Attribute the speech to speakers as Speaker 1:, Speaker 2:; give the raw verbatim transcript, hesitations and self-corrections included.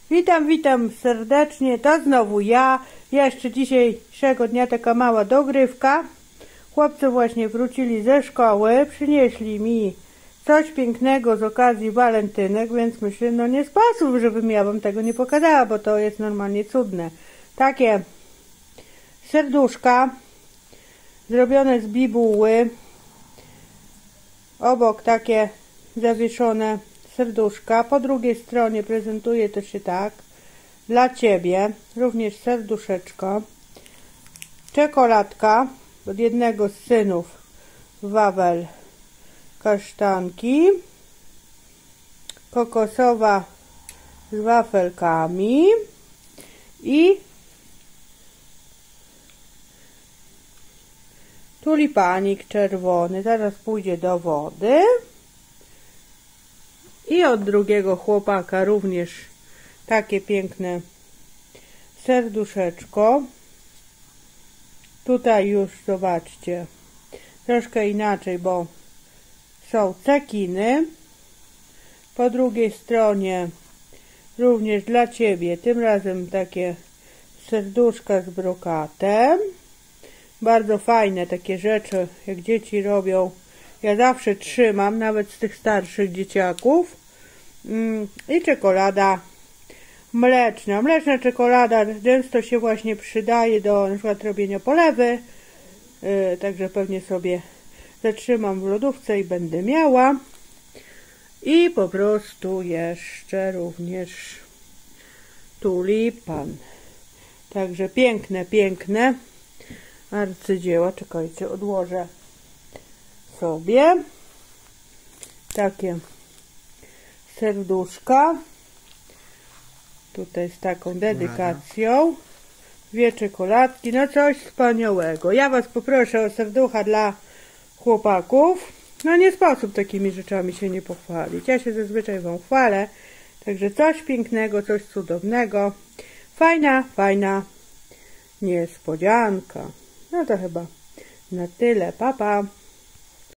Speaker 1: Witam, witam serdecznie, to znowu ja. Jeszcze dzisiejszego dnia taka mała dogrywka. Chłopcy właśnie wrócili ze szkoły, przynieśli mi coś pięknego z okazji walentynek, więc myślę, no nie sposób, żebym ja wam tego nie pokazała, bo to jest normalnie cudne. Takie serduszka zrobione z bibuły, obok takie zawieszone serduszka, po drugiej stronie prezentuje to się tak: dla ciebie, również serduszeczko, czekoladka od jednego z synów Wawel kasztanki, kokosowa z wafelkami i tulipanik czerwony, zaraz pójdzie do wody. I od drugiego chłopaka również takie piękne serduszeczko. Tutaj już zobaczcie, troszkę inaczej, bo są cekiny. Po drugiej stronie również dla ciebie, tym razem takie serduszka z brokatem. Bardzo fajne takie rzeczy, jak dzieci robią. Ja zawsze trzymam, nawet z tych starszych dzieciaków. I czekolada mleczna. Mleczna czekolada często się właśnie przydaje do na przykład robienia polewy. Yy, także pewnie sobie zatrzymam w lodówce i będę miała. I po prostu jeszcze również tulipan. Także piękne, piękne arcydzieła. Czekajcie, odłożę sobie takie serduszka. Tutaj z taką dedykacją. Dwie czekoladki. No coś wspaniałego. Ja was poproszę o serducha dla chłopaków. No nie sposób takimi rzeczami się nie pochwalić. Ja się zazwyczaj wam chwalę. Także coś pięknego, coś cudownego. Fajna, fajna niespodzianka. No to chyba na tyle. Pa, pa.